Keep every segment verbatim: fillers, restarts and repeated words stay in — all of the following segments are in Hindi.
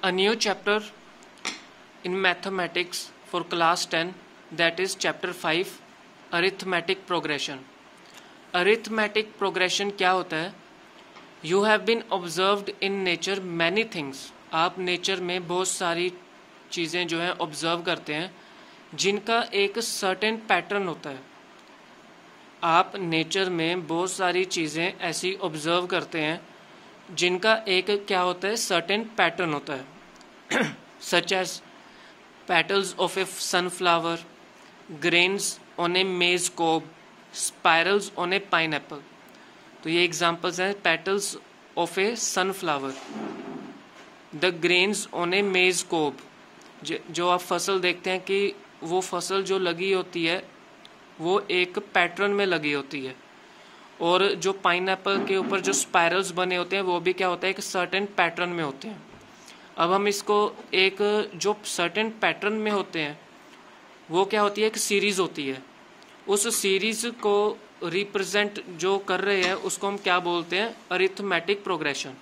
A new chapter in mathematics for class ten, that is chapter five, arithmetic progression. Arithmetic progression क्या होता है? You have been observed in nature many things. आप नेचर में बहुत सारी चीज़ें जो हैं ऑब्जर्व करते हैं जिनका एक सर्टेन पैटर्न होता है. आप नेचर में बहुत सारी चीज़ें ऐसी ऑब्जर्व करते हैं जिनका एक क्या होता है, सर्टेन पैटर्न होता है. Such as petals of a sunflower, grains on a maize cob, spirals on a pineapple. तो ये एग्जांपल्स हैं petals of a sunflower, the grains on a maize cob. जो आप फसल देखते हैं कि वो फसल जो लगी होती है वो एक पैटर्न में लगी होती है, और जो पाइनएप्पल के ऊपर जो स्पाइरल्स बने होते हैं वो भी क्या होता है, एक सर्टेन पैटर्न में होते हैं. अब हम इसको एक जो सर्टेन पैटर्न में होते हैं वो क्या होती है, एक सीरीज होती है. उस सीरीज को रिप्रेजेंट जो कर रहे हैं उसको हम क्या बोलते हैं, अरिथमेटिक प्रोग्रेशन.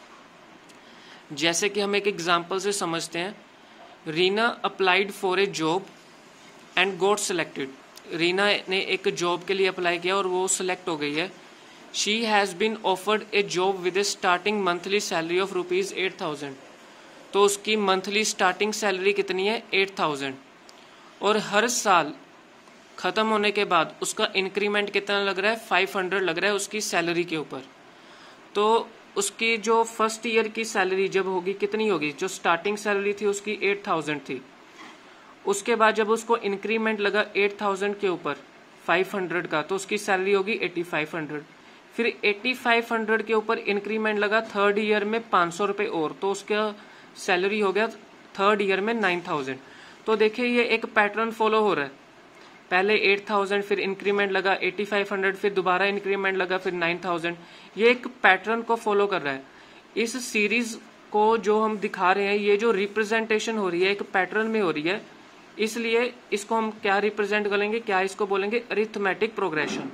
जैसे कि हम एक एग्जांपल से समझते हैं. Reena applied for a job and got selected. Reena ने एक जॉब के लिए अप्लाई किया और वो सिलेक्ट हो गई है. She has been offered a job with a starting monthly salary of rupees eight thousand. तो उसकी मंथली स्टार्टिंग सैलरी कितनी है, एट थाउजेंड. और हर साल ख़त्म होने के बाद उसका इंक्रीमेंट कितना लग रहा है, फाइव हंड्रेड लग रहा है उसकी सैलरी के ऊपर. तो उसकी जो फर्स्ट ईयर की सैलरी जब होगी कितनी होगी, जो स्टार्टिंग सैलरी थी उसकी एट थाउजेंड थी. उसके बाद जब उसको इंक्रीमेंट लगा एट थाउजेंड के ऊपर फाइव हंड्रेड का, तो उसकी सैलरी होगी एटी फाइव हंड्रेड. फिर एटी फाइव हंड्रेड के ऊपर इंक्रीमेंट लगा थर्ड ईयर में पाँच सौ रुपये और, तो उसका सैलरी हो गया थर्ड ईयर में नाइन थाउजेंड. तो देखिए ये एक पैटर्न फॉलो हो रहा है. पहले एट थाउजेंड, फिर इंक्रीमेंट लगा एटी फाइव हंड्रेड, फिर दोबारा इंक्रीमेंट लगा, फिर नाइन थाउजेंड. ये एक पैटर्न को फॉलो कर रहा है. इस सीरीज को जो हम दिखा रहे हैं, ये जो रिप्रेजेंटेशन हो रही है एक पैटर्न में हो रही है, इसलिए इसको हम क्या रिप्रेजेंट करेंगे, क्या इसको बोलेंगे, अरिथमेटिक प्रोग्रेशन.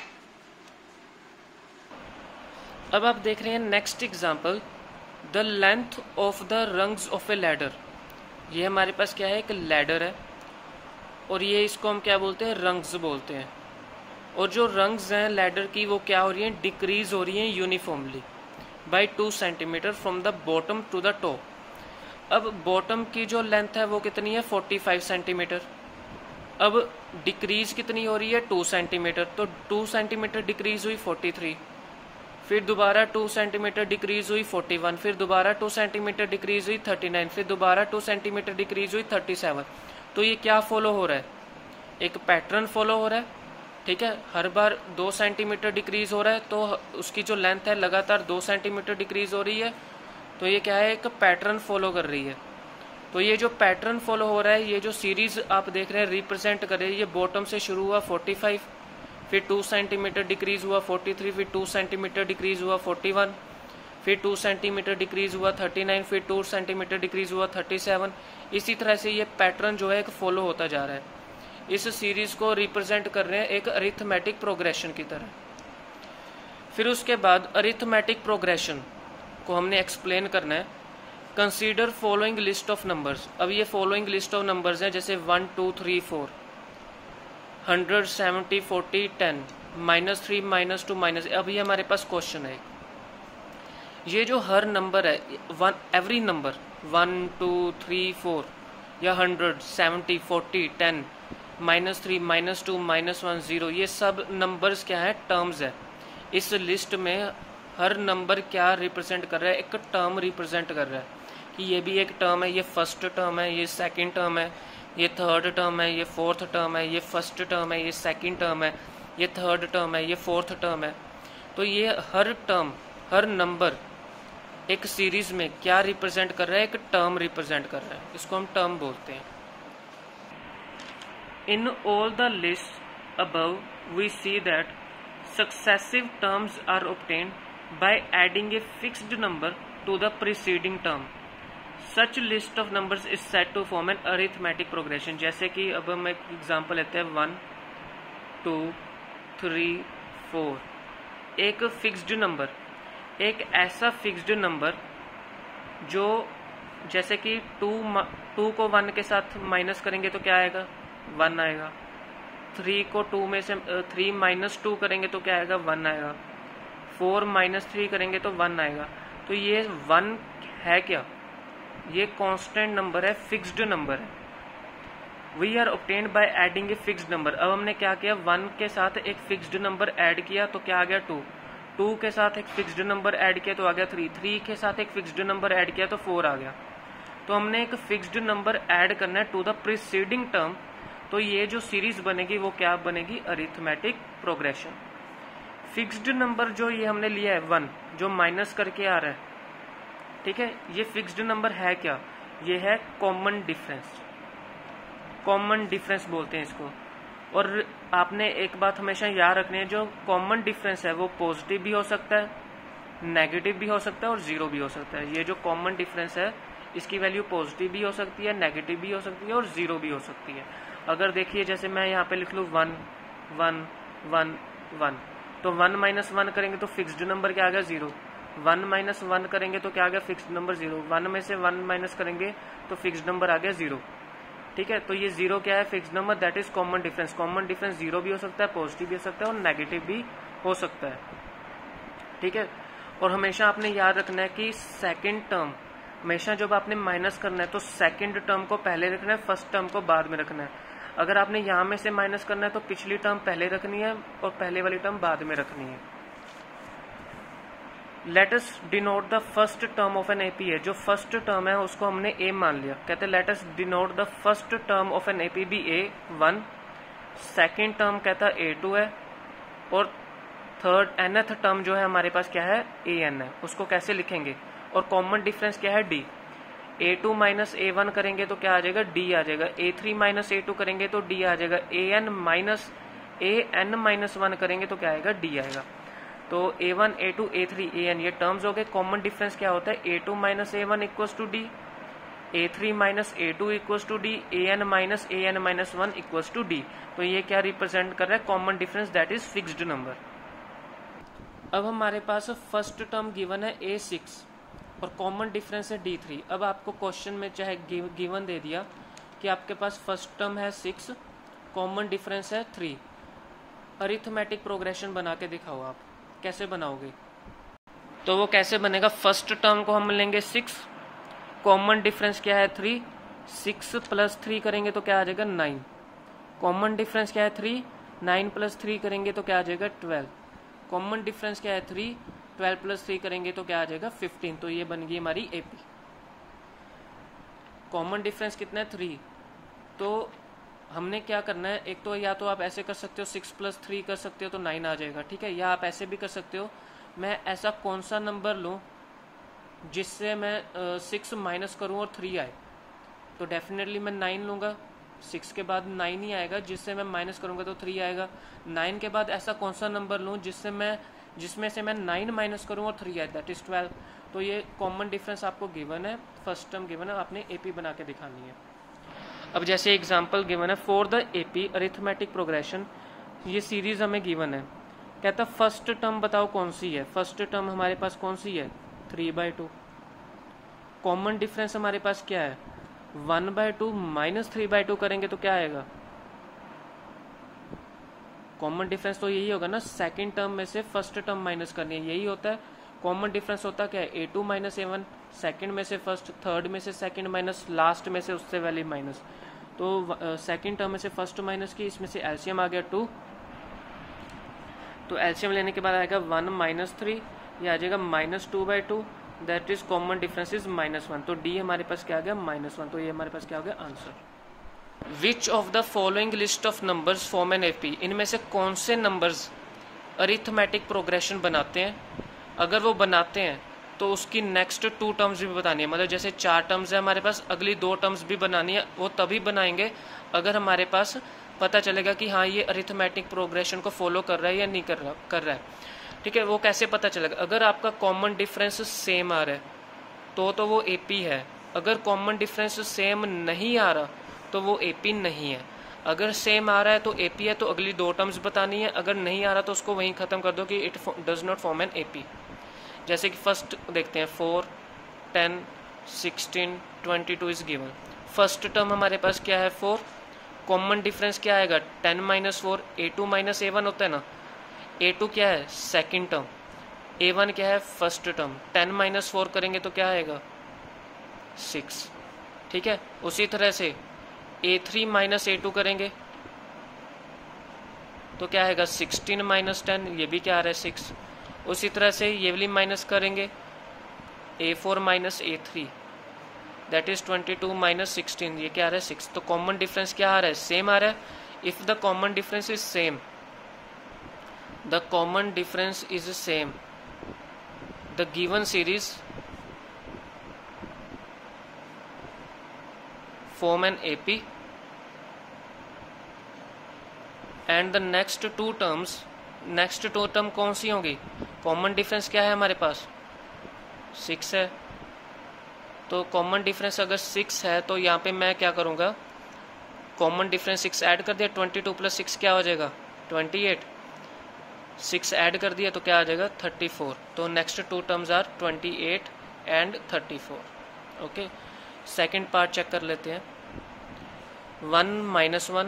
अब आप देख रहे हैं next example, the length of the rungs of a ladder. ये हमारे पास क्या है, एक लैडर है और ये इसको हम क्या बोलते हैं, रंग्स बोलते हैं. और जो रंग्स हैं लैडर की वो क्या हो रही हैं, डिक्रीज हो रही हैं uniformly by two centimetre from the bottom to the top. अब बॉटम की जो लेंथ है वो कितनी है, फोर्टी फाइव सेंटीमीटर. अब डिक्रीज कितनी हो रही है, टू सेंटीमीटर. तो टू सेंटीमीटर डिक्रीज हुई फोर्टी थ्री, फिर दोबारा टू सेंटीमीटर डिक्रीज हुई फोर्टी वन, फिर दोबारा टू सेंटीमीटर डिक्रीज हुई थर्टी नाइन, फिर दोबारा टू सेंटीमीटर डिक्रीज हुई थर्टी सेवन. तो ये क्या फॉलो हो रहा है, एक पैटर्न फॉलो हो रहा है. ठीक है, हर बार दो सेंटीमीटर डिक्रीज हो रहा है तो उसकी जो लेंथ है लगातार दो सेंटीमीटर डिक्रीज हो रही है. तो ये क्या है, एक पैटर्न फॉलो कर रही है. तो ये जो पैटर्न फॉलो हो रहा है, ये जो सीरीज आप देख रहे हैं रिप्रेजेंट कर रही है, ये बॉटम से शुरू हुआ फोर्टी फाइव, फिर टू सेंटीमीटर डिक्रीज हुआ फोर्टी थ्री, फिर टू सेंटीमीटर डिक्रीज हुआ फोर्टी वन, फिर टू सेंटीमीटर डिक्रीज हुआ थर्टी नाइन, फिर टू सेंटीमीटर डिक्रीज हुआ थर्टी सेवन. इसी तरह से ये पैटर्न जो है एक फॉलो होता जा रहा है. इस सीरीज को रिप्रेजेंट कर रहे हैं एक अरिथमेटिक प्रोग्रेशन की तरह. फिर उसके बाद अरिथमेटिक प्रोग्रेशन को हमने एक्सप्लेन करना है. Consider following list of numbers. अब ये फॉलोइंग लिस्ट ऑफ नंबर्स हैं, जैसे one two three four, hundred seventy forty ten, minus three minus two minus. अब ये हमारे पास क्वेश्चन है, ये जो हर नंबर है, one every number one two three four या hundred seventy forty ten minus three minus two minus one zero, ये सब नंबर्स क्या है, टर्म्स है. इस लिस्ट में हर नंबर क्या रिप्रेजेंट कर रहा है, एक टर्म रिप्रेजेंट कर रहा है कि ये भी एक टर्म है, ये फर्स्ट टर्म है, ये सेकंड टर्म है, ये थर्ड टर्म है, ये फोर्थ टर्म है, ये फर्स्ट टर्म है, ये सेकंड टर्म है, ये थर्ड टर्म है, ये फोर्थ टर्म है. तो ये हर टर्म, हर नंबर एक सीरीज में क्या रिप्रेजेंट कर रहा है, एक टर्म रिप्रेजेंट कर रहा है. इसको हम टर्म बोलते हैं. In all the list above we see that successive terms are obtained by adding a fixed number to the preceding term. Such list of numbers is said to form an arithmetic progression. जैसे कि अब हम एक एग्जांपल लेते हैं, वन टू थ्री फोर, एक फिक्स्ड नंबर, एक ऐसा फिक्स्ड नंबर जो जैसे कि टू टू को वन के साथ माइनस करेंगे तो क्या आएगा, वन आएगा। थ्री को टू में से थ्री माइनस टू करेंगे तो क्या आएगा, वन आएगा। फोर माइनस थ्री करेंगे तो वन आएगा। तो ये वन है क्या, ये कांस्टेंट नंबर है, फिक्स्ड नंबर है। We are obtained by adding a fixed number. अब हमने क्या किया, वन के साथ एक फिक्स्ड नंबर ऐड किया तो क्या आ गया, टू। टू के साथ एक फिक्स्ड नंबर ऐड किया तो आ गया थ्री। थ्री के साथ एक फिक्स्ड नंबर ऐड किया तो फोर आ गया। तो हमने एक फिक्स्ड नंबर ऐड करना है टू द प्रीसीडिंग टर्म। तो ये जो सीरीज बनेगी वो क्या बनेगी, अरिथमेटिक प्रोग्रेशन। फिक्स्ड नंबर जो ये हमने लिया है वन, जो माइनस करके आ रहा है, ठीक है, ये फिक्स्ड नंबर है क्या, ये है कॉमन डिफरेंस। कॉमन डिफरेंस बोलते हैं इसको। और आपने एक बात हमेशा याद रखनी है, जो कॉमन डिफरेंस है वो पॉजिटिव भी हो सकता है, नेगेटिव भी हो सकता है और जीरो भी हो सकता है। ये जो कॉमन डिफरेंस है इसकी वैल्यू पॉजिटिव भी हो सकती है, नेगेटिव भी हो सकती है और जीरो भी हो सकती है। अगर देखिए जैसे मैं यहाँ पे लिख लूँ वन वन वन वन, तो वन माइनस वन करेंगे तो फिक्स्ड नंबर क्या आ गया, जीरो। वन माइनस वन करेंगे तो क्या आ गया, फिक्स्ड नंबर जीरो। वन में से वन माइनस करेंगे तो फिक्स्ड नंबर आ गया जीरो। ठीक है, तो ये जीरो क्या है, fixed number, that is common difference. Common difference zero भी हो सकता है, पॉजिटिव भी हो सकता है और नेगेटिव भी हो सकता है। ठीक है, और हमेशा आपने याद रखना है कि सेकंड टर्म, हमेशा जब आपने माइनस करना है तो सेकंड टर्म को पहले रखना है, फर्स्ट टर्म को बाद में रखना है। अगर आपने यहां में से माइनस करना है तो पिछली टर्म पहले रखनी है और पहले वाली टर्म बाद में रखनी है। Let us denote the first term of an AP है, जो फर्स्ट टर्म है उसको हमने ए मान लिया। कहते हैं let us denote the first term of an AP be a one, second term कहता है ए टू है और थर्ड एनथ टर्म जो है हमारे पास क्या है, ए एन है। उसको कैसे लिखेंगे, और कॉमन डिफरेंस क्या है, d. A two minus a one करेंगे तो क्या आ जाएगा, डी आ जाएगा। A three minus a two करेंगे तो डी आ जाएगा। A n minus a n minus one करेंगे तो क्या आएगा, डी आएगा। तो a one a two a three a n ये टर्म्स हो गए। कॉमन डिफरेंस क्या होता है, a two minus a one equals to d, a three minus a two equals to d, a n minus a n minus one equals to d. तो ये क्या रिप्रेजेंट कर रहा है, common difference, that is fixed number. अब हमारे पास फर्स्ट टर्म गिवन है ए सिक्स और कॉमन डिफरेंस है डी थ्री। अब आपको क्वेश्चन में चाहे गिवन दे दिया कि आपके पास फर्स्ट टर्म है सिक्स, कॉमन डिफरेंस है थ्री, अरिथमेटिक प्रोग्रेशन बना के दिखाओ। आप कैसे बनाओगे, तो वो कैसे बनेगा, फर्स्ट टर्म को हम लेंगे सिक्स, कॉमन डिफरेंस क्या है थ्री, सिक्स प्लस थ्री करेंगे तो क्या आ जाएगा, नाइन। कॉमन डिफरेंस क्या है थ्री, नाइन प्लस थ्री करेंगे तो क्या आ जाएगा, ट्वेल्व। कॉमन डिफरेंस क्या है थ्री, ट्वेल्व प्लस थ्री करेंगे तो क्या आ जाएगा, फिफ्टीन। तो ये बन गई हमारी एपी। कॉमन डिफरेंस कितना है, थ्री। तो हमने क्या करना है, एक तो या तो आप ऐसे कर सकते हो सिक्स प्लस थ्री कर सकते हो तो नाइन आ जाएगा, ठीक है, या आप ऐसे भी कर सकते हो, मैं ऐसा कौन सा नंबर लूँ जिससे मैं सिक्स माइनस करूँ और थ्री आए, तो डेफिनेटली मैं नाइन लूँगा। सिक्स के बाद नाइन ही आएगा, जिससे मैं माइनस करूँगा तो थ्री आएगा। नाइन के बाद ऐसा कौन सा नंबर लूँ जिससे मैं जिसमें से मैं नाइन माइनस करूँ और थ्री आए, दैट इज ट्वेल्व। तो ये कॉमन डिफरेंस आपको गिवन है, फर्स्ट टर्म गिवन है, आपने एपी बना के दिखानी है। अब जैसे एग्जांपल गिवन है for the AP arithmetic progression, ये सीरीज हमें गिवन है। कहता फर्स्ट टर्म बताओ कौन सी है, फर्स्ट टर्म हमारे पास कौन सी है, three by two. Common difference हमारे पास क्या है, one by two minus three by two करेंगे तो क्या आएगा, कॉमन डिफरेंस तो यही होगा ना, सेकेंड टर्म में से फर्स्ट टर्म माइनस करनी है, यही होता है कॉमन डिफरेंस। होता क्या है, a two minus a one, second में से फर्स्ट, थर्ड में से सेकेंड माइनस, लास्ट में से उससे वैल्यू माइनस। तो सेकेंड टर्म में से फर्स्ट माइनस की, इसमें से एलसीएम आ गया टू, तो एलसीएम लेने के बाद आएगा वन माइनस थ्री, ये आ जाएगा minus two by two, that is common difference is minus one. तो डी हमारे पास क्या आ गया, माइनस वन। तो ये हमारे पास क्या हो गया answer. Which of the following list of numbers form an AP, इनमें से कौन से नंबर्स अरिथमेटिक प्रोग्रेशन बनाते हैं। अगर वो बनाते हैं तो उसकी नेक्स्ट टू टर्म्स भी बतानी है, मतलब जैसे चार टर्म्स है हमारे पास, अगली दो टर्म्स भी बनानी है। वो तभी बनाएंगे अगर हमारे पास पता चलेगा कि हाँ ये अरिथमेटिक प्रोग्रेशन को फॉलो कर रहा है या नहीं कर रहा कर रहा है ठीक है, वो कैसे पता चलेगा, अगर आपका कॉमन डिफरेंस सेम आ रहा है तो तो वो एपी है। अगर कॉमन डिफरेंस सेम नहीं आ रहा तो वो एपी नहीं है। अगर सेम आ रहा है तो एपी है, तो अगली दो टर्म्स बतानी है। अगर नहीं आ रहा तो उसको वहीं खत्म कर दो कि it does not form an AP. जैसे कि फर्स्ट देखते हैं, four ten sixteen, twenty two is given. First term हमारे पास क्या है फोर, कॉमन डिफरेंस क्या आएगा ten minus four, a two minus a one होता है ना, ए टू क्या है सेकेंड टर्म, ए वन क्या है first term, ten minus four करेंगे तो क्या आएगा सिक्स, ठीक है। उसी तरह से a three minus a two करेंगे तो क्या आएगा सिक्सटीन माइनस टेन, ये भी क्या आ रहा है सिक्स। उसी तरह से ये वाली माइनस करेंगे a four minus a three that is twenty two minus sixteen, ये क्या आ रहा है सिक्स। तो कॉमन डिफरेंस क्या आ रहा है सेम आ रहा है। If the common difference is same, the common difference is same, the given series form an A P and the next two terms, next two term कौन सी होंगी, कॉमन डिफरेंस क्या है हमारे पास सिक्स है, तो कॉमन डिफरेंस अगर सिक्स है तो यहाँ पे मैं क्या करूँगा कॉमन डिफरेंस सिक्स ऐड कर दिया, ट्वेंटी टू प्लस सिक्स क्या हो जाएगा ट्वेंटी एट, सिक्स ऐड कर दिया तो क्या आ जाएगा थर्टी फोर। तो next two terms are twenty eight and thirty four. Okay, second part check कर लेते हैं। One minus one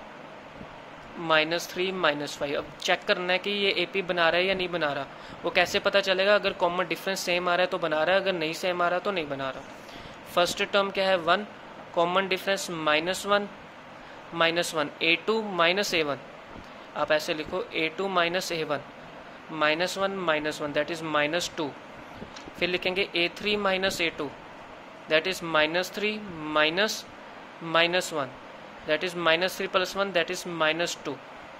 minus three minus five. अब चेक करना है कि ये एपी बना रहा है या नहीं बना रहा। वो कैसे पता चलेगा, अगर कॉमन डिफरेंस सेम आ रहा है तो बना रहा है, अगर नहीं सेम आ रहा तो नहीं बना रहा। फर्स्ट टर्म क्या है one, common difference minus one minus one, a two minus a one, आप ऐसे लिखो a two minus a one, minus one minus one that is minus two. फिर लिखेंगे a three minus a two that is minus three minus minus one, that is minus three plus one, that is minus two।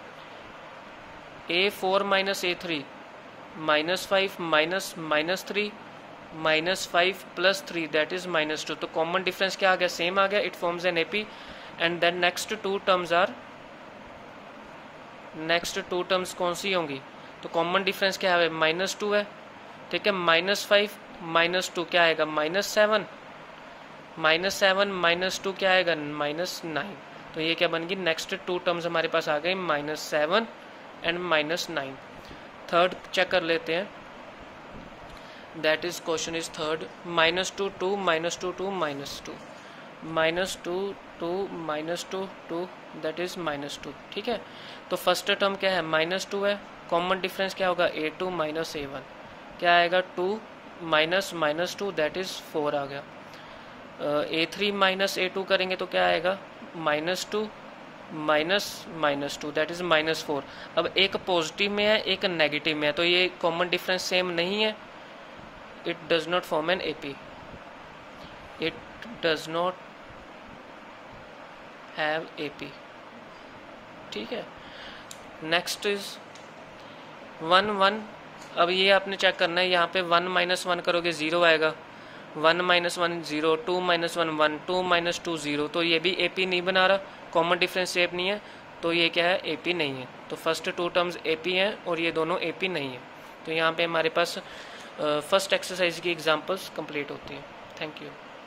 a four minus a three minus five minus minus three minus five plus three, that is minus two। तो common difference क्या आ गया सेम आ गया, it forms an A P and then next two terms are, next two terms कौन सी होंगी, तो common difference क्या है माइनस टू है, ठीक है। माइनस फाइव माइनस टू क्या आएगा minus seven, minus seven minus two क्या आएगा माइनस नाइन। तो ये क्या बन गई नेक्स्ट टू टर्म्स हमारे पास आ गए minus seven and minus nine. Third check कर लेते हैं, that is question is third, minus two two minus two two minus two minus two two minus two two that is minus two, ठीक है। तो फर्स्ट टर्म क्या है माइनस टू है, कॉमन डिफरेंस क्या होगा a two minus a one, क्या आएगा two minus minus two that is four आ गया। A three minus a two करेंगे तो क्या आएगा minus two minus minus two that is minus four. अब एक पॉजिटिव में है एक नेगेटिव में है, तो ये कॉमन डिफरेंस सेम नहीं है, it does not form an AP, it does not have AP, ठीक है। Next is one one. अब ये आपने चेक करना है, यहाँ पे वन माइनस वन करोगे जीरो आएगा, one minus one zero, two minus one one, two minus two zero, तो ये भी एपी नहीं बना रहा, कॉमन डिफरेंस सेम नहीं है, तो ये क्या है एपी नहीं है। तो फर्स्ट टू टर्म्स एपी हैं और ये दोनों एपी नहीं है। तो यहाँ पे हमारे पास फर्स्ट एक्सरसाइज की एग्जांपल्स कंप्लीट होती हैं। Thank you.